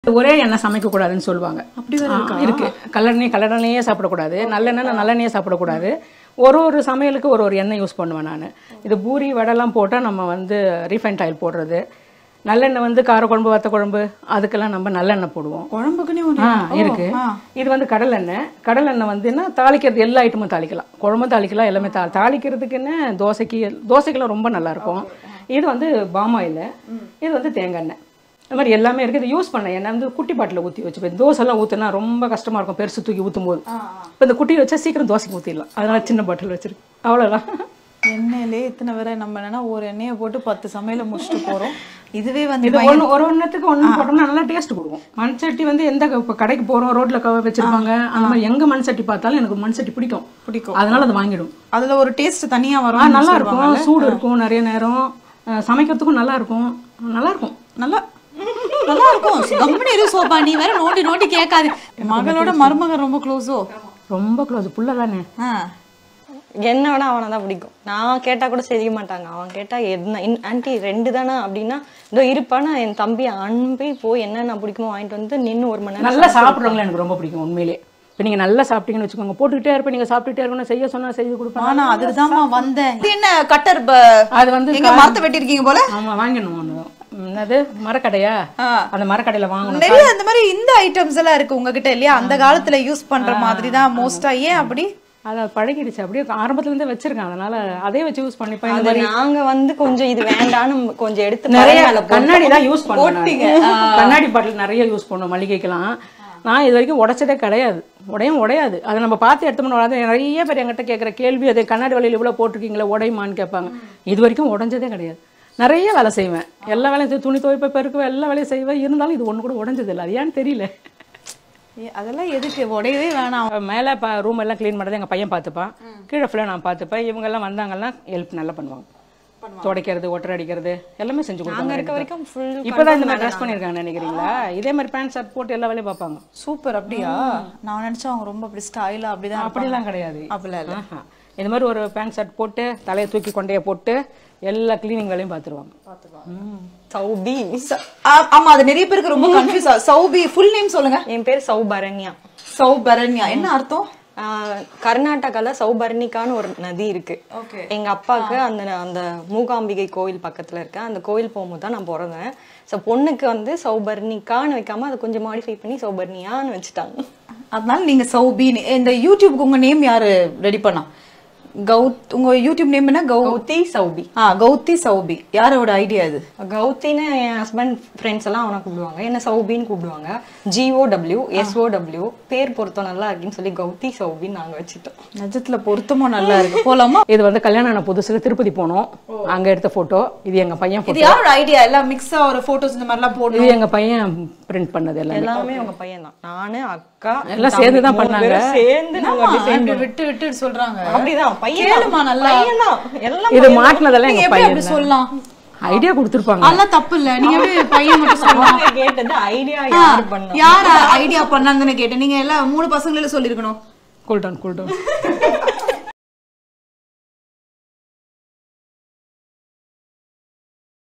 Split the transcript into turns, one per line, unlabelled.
ஒரே எண்ணெய் சமைக்க கூடாதுன்னு சொல்லுவாங்க.
அப்படி
இருக்கு. கல்லெண்ணெயே சாப்பிடக்கூடாது, நல்லெண்ணெய் சாப்பிடக்கூடாது. ஒரு சமையலுக்கு ஒரு எண்ணெய் யூஸ் பண்ணுவேன் நான். இது பூரி வடைலாம் போட்டால் நம்ம வந்து ரீஃபைண்ட் ஆயில் போடுறது. நல்லெண்ணெய் வந்து கார குழம்பு வத்த குழம்பு அதுக்கெல்லாம் நம்ம நல்லெண்ணெய் போடுவோம்.
குழம்புக்குன்னு
இருக்கு. இது வந்து கடலெண்ணெய் வந்துன்னா தாளிக்கிறது எல்லா ஐட்டமும் தாளிக்கலாம். குழம்பும் தாளிக்கலாம், எல்லாமே தாளிக்கிறதுக்குன்னு தோசைக்கெல்லாம் ரொம்ப நல்லா இருக்கும். இது வந்து பாம் ஆயில், இது வந்து தேங்காய் எண்ணெய். இந்த மாதிரி எல்லாமே இருக்குது. இது யூஸ் பண்ண எண்ணெய் வந்து குட்டி பாட்டில் ஊற்றி வச்சுப்பேன். தோசைலாம் ஊற்றினா ரொம்ப கஷ்டமாக இருக்கும் பெருசு தூக்கி ஊற்றும் போது. இப்போ இந்த குட்டி வச்சா சீக்கிரம் தோசைக்கு ஊற்றிடலாம். அதனால சின்ன பாட்டில் வச்சிருக்கு. அவ்வளோதான்.
எண்ணெயிலே இத்தனை வரை நம்ம என்னன்னா ஒரு எண்ணெயை போட்டு 10 சமையலை முடிச்சுட்டு போகிறோம். இதுவே வந்து
இது ஒன்றுத்துக்கு ஒன்று போட்டோம்னா நல்லா டேஸ்ட் கொடுக்கும். மண்சட்டி வந்து எந்த இப்போ கடைக்கு போகிறோம் ரோட்டில் வச்சிருப்பாங்க, அந்த மாதிரி எங்கே மண்சட்டி பார்த்தாலும் எனக்கு மண்சட்டி பிடிக்கும். அதனால அதை வாங்கிடும்.
அதில் ஒரு டேஸ்ட் தனியாக வரும்.
நல்லா இருக்கும், சூடு இருக்கும், நிறைய நேரம் சமைக்கிறதுக்கும் நல்லா இருக்கும். நல்லா இருக்கும்.
கம்பெனி சோபா நீ வேற நோண்டி கேட்காது. மகளோட மருமகன் ரொம்ப க்ளோஸோ?
ரொம்ப க்ளோஸ். புள்ள தானே.
என்ன வேணா அவனை தான் பிடிக்கும். நான் கேட்டா கூட செய்ய மாட்டாங்க. அவன் கேட்டா என்ன ஆன்டி 2 தானே அப்படின்னா இதோ இருப்பானா என் தம்பி அன்பி போய் என்னென்ன பிடிக்குமோ வாங்கிட்டு வந்து நின்று 1 மணி நேரம்
நல்லா சாப்பிட்றவங்களே எனக்கு ரொம்ப பிடிக்கும் உண்மையிலே. இப்போ நீங்கள் நல்லா சாப்பிட்டீங்கன்னு வச்சுக்கோங்க, போட்டுக்கிட்டே இருப்பேன், நீங்கள் சாப்பிட்டுட்டே இருக்கணும், செய்ய சொன்னா செய்து கொடுப்பேன்.
ஆனால் அதுதான்மா வந்தேன். என்ன கட்டர்
அது வந்து
மரத்தை வெட்டிருக்கீங்க போல.
ஆமா
வாங்கணும். என்னது மரக்கடையா? அந்த மரக்கடையில வாங்கணும்.
நிறைய அந்த மாதிரி இந்த ஐட்டம்ஸ் எல்லாம் இருக்கு உங்ககிட்ட இல்லையா? அந்த காலத்துல யூஸ் பண்ற மாதிரி தான் மோஸ்டா. ஏன் அப்படி?
அதை பழகிடுச்சு. அப்படியே ஆரம்பத்துல இருந்தே வச்சிருக்கேன். அதனால அதே வச்சு யூஸ் பண்ணிப்பேன்.
நாங்க வந்து கொஞ்சம் இது வேண்டான்னு கொஞ்சம் எடுத்து
நிறைய கண்ணாடி தான் யூஸ் பண்ணுவோம். கண்ணாடி பாட்டில் நிறைய யூஸ் பண்ணுவோம் மளிகைக்கெல்லாம். நான் இது வரைக்கும் உடைச்சதே கிடையாது. உடையாது. அதை நம்ம பார்த்து எடுத்தோம்னா நிறைய பேர் என்கிட்ட கேட்குற கேள்வி, அது கண்ணாடி வலையில் இவ்வளோ போட்டிருக்கீங்களா உடையுமான்னு கேட்பாங்க. இது வரைக்கும் உடைஞ்சதே கிடையாது. நிறைய வேலை செய்வேன். எல்லா வேலையும் துணி துவைப்பேன், பெருக்குவேன், எல்லா வேலையும் செய்வேன். இருந்தாலும் இது ஒன்று கூட உடைஞ்சது இல்லை. அது ஏன்னு தெரியல.
அதெல்லாம் எதுக்கு உடையவே வேணாம்.
மேலே ரூம் எல்லாம் க்ளீன் பண்ணுறது எங்கள் பையன் பார்த்துப்பான், கீழே ஃபுல்லாக நான் பார்த்துப்பேன். இவங்கெல்லாம் வந்தாங்கன்னா ஹெல்ப் நல்லா பண்ணுவாங்க. துடைக்கிறது, ஒட்டரை அடிக்கிறது எல்லாமே செஞ்சு கொடுப்பாங்க. இப்போதான் இந்த மாதிரி ட்ரெஸ் பண்ணியிருக்காங்க நினைக்கிறீங்களா? இதே மாதிரி பேண்ட் ஷர்ட் போட்டு எல்லா வேலையும் பார்ப்பாங்க.
சூப்பர். அப்படியா? நான் நினச்சேன் அவங்க ரொம்ப அப்படி ஸ்டைலாக அப்படிதான்.
அப்படிலாம் கிடையாது.
அப்படிலாம் இல்லை.
இந்த மாதிரி ஒரு பேண்ட் ஷர்ட் போட்டு தலையை தூக்கி கொண்டையை போட்டு எல்லா கிளீனிங் வேலையும் பார்த்துருவாங்க.
சௌபி.
ஆமா, அது நிறைய பேருக்கு ரொம்ப கன்ஃபியூஸ் ஆகும். சௌபி ஃபுல் நேம் சொல்லுங்க.
என் பேர் சௌபரண்யா.
சௌபரண்யா என்ன அர்த்தம்?
கர்நாடகால சௌபர்ணிகான்னு ஒரு நதி இருக்கு. எங்க அப்பாவுக்கு அந்த மூகாம்பிகை கோயில் பக்கத்துல இருக்க அந்த கோயில் போகும்போது தான் நான் பிறந்தேன். ஸோ பொண்ணுக்கு வந்து சௌபர்ணிகான்னு வைக்காம அதை கொஞ்சம் மாடிஃபை பண்ணி சௌபர்ணியான்னு வச்சுட்டாங்க.
அதனால நீங்க சௌபின்னு. இந்த யூடியூப்க்கு உங்க நேம் யாரு ரெடி பண்ணா? உங்க யூடியூப் நேம் என்ன?
கௌதி சௌபி.
கௌதி சௌபி. யாரோட ஐடியா இது?
கௌத்தின்னு என் ஹஸ்பண்ட் ஃப்ரெண்ட்ஸ் எல்லாம் அவனை கூப்பிடுவாங்க, என்ன சௌபின்னு கூப்பிடுவாங்க. GOW பேர் பொருத்தம் நல்லா இருக்குன்னு சொல்லி கௌதி சௌபின்னு நாங்க வச்சுட்டோம்.
நிஜத்துல பொருத்தமும் நல்லா இருக்கு. போலாமா?
இது வந்து கல்யாணம் ஆன புதுசுல திருப்பதி போனோம், அங்க எடுத்த போட்டோ. இது எங்க பையன்.
இது யாரோட ஐடியா? எல்லாம் மிக்ஸா ஒரு போட்டோஸ் இந்த மாதிரி எல்லாம் போட்டு.
இது எங்க பையன் பிரிண்ட் பண்ணது.
எல்லாமே உங்க பையன் தான். நானு அக்கா
எல்லாம் சேர்ந்து தான் பண்ணாங்க.
சேர்ந்து நாங்க
விட்டு சொல்றாங்க.
அப்படிதான்
பையனுமா நல்லா
எல்லாம்
இது மாட்டினதெல்லாம் எங்க பையன்.
எப்படி சொல்லலாம்?
ஐடியா கொடுத்திருப்பாங்க.
அதெல்லாம் தப்பு இல்ல. நீங்க எப்படி பையன் மட்டும் சொல்லுவாங்க?
கேட்டது ஐடியா யார் பண்ணா?
யார் ஐடியா பண்ணாங்கன்னு கேட்டேன். நீங்க எல்லாம் 3 பசங்களே சொல்லிருக்கணும்.
Cool down